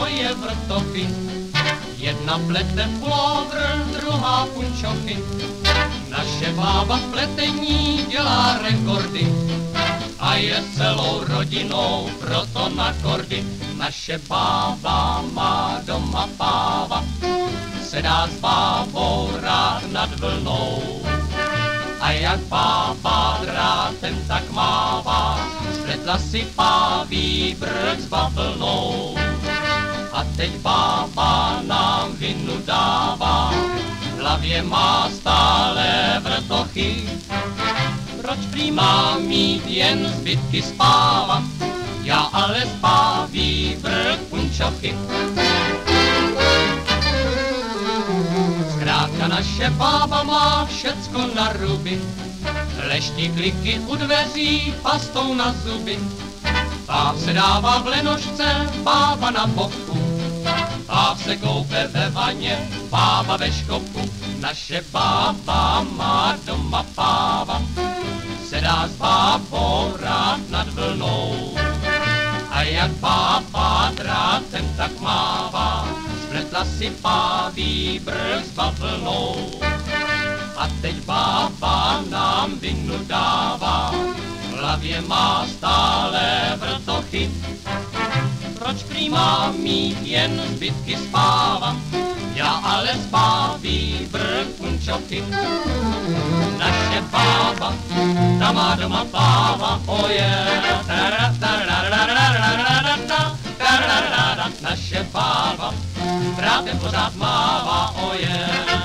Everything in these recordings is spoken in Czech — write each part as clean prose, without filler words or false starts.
moje vrtochy. Jedna plete pulovr, druhá punčochy. Naše bába v pletení dělá rekordy a je celou rodinou proto na kordy. Naše bába má doma páva, sedá s bábou rád nad vlnou. A jak bába drátem tak mává, spletla si páví brk s bavlnou. A teď bába nám vinu dává, v hlavě má stále vrtochy. Proč prý mám mít jen zbytky spáva, já ale spáví brk punčochy. Zkrátka naše bába má všecko na ruby, lešti kliky u dveří, pastou na zuby. Páv se dává v lenošce, bába na boku, páv se koupe ve vaně, bába ve škopu. Naše bába má doma páva, sedá s bábou rád nad vlnou. A jak bába drátem tak mává, spletla si páví brk s bavlnou. A teď bába nám vinu dává, v hlavě má stále vrtochy. Proč prý mám mít jen zbytky spáva, já ale spáví brk punčochy. Naše bába, ta má doma páva, oje. Naše bába, drátem pořád mává, oje.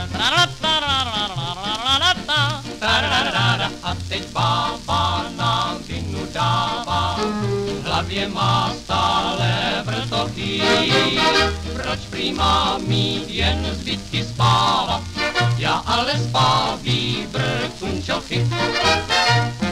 A teď bába nám vinu dává, v hlavě má stále vrtochy. Proč prý mám mít jen zbytky spáva, já ale spáví brk punčochy.